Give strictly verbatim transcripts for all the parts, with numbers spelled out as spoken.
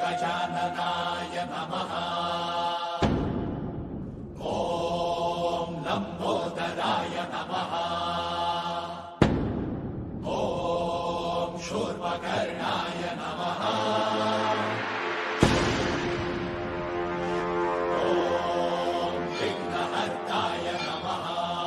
गजाननाय नमः। ॐ लम्बोदराय नमः। ॐ शूर्पकर्णाय नमः। ॐ विघ्नहर्ताय नमः।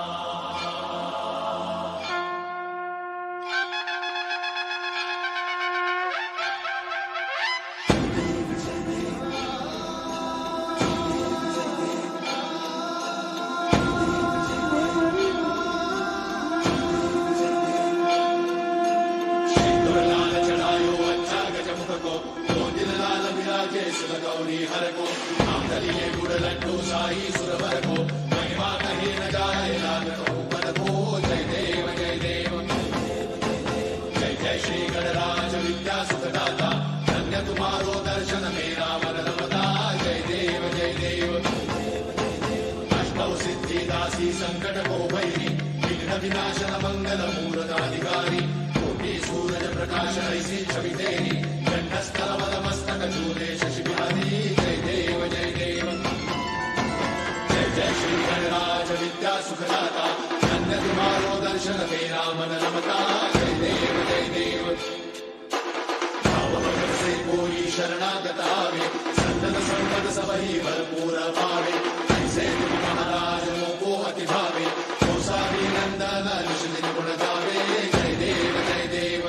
गौरी हर को आंधलिए गुड़ लड्डू साई सुरवर को महिमा कही न जाए लागत ऊपर को। जय देव जय देव जय जय श्री गणराज विद्या सुखदाता। धन्य तुम्हारो दर्शन मेरा मन रमता। जय देव जय देव अष्टौ सिद्धि दासी संकट को भैरी विघ्न विनाशन मंगल मूर्ताधिकारी। कोटि सूरज प्रकाश ऐसी छवि तेरी कंठस्थल मदमस्तक चूले शशि बिहारी। जय देव जय देव जय जय श्री गणराज विद्या सुखदाता। धन्य तुम्हारो दर्शन मेरा मन रमता। जय देव जय देव भाव भगत से कोई शरणागत आवे संतत संपद सबही भरपूर पावे। ऐसे तुम महाराज को अति भावे कौसारी नंदन निश्चित गुण गावे। जय देव जय देव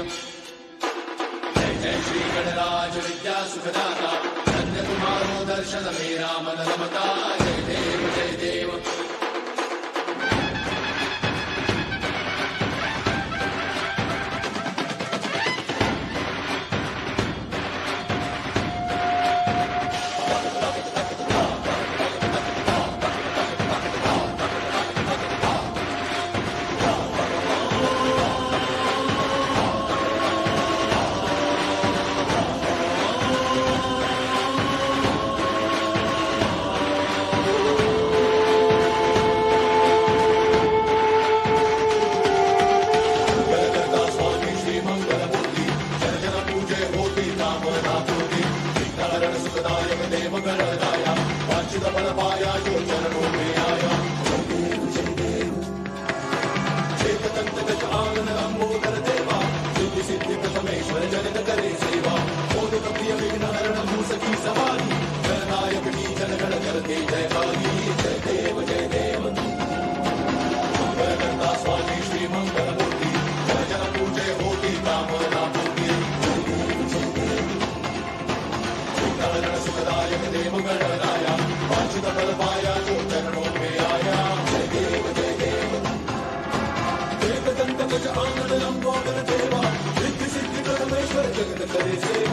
जय श्री गणराज विद्या सुखदाता। धन्य तुम्हारो दर्शन मेरा मन रमता। जय देव जय देव आनंद लंबोदर देवा सिद्धि सिद्धि परमेश्वर जगत करे।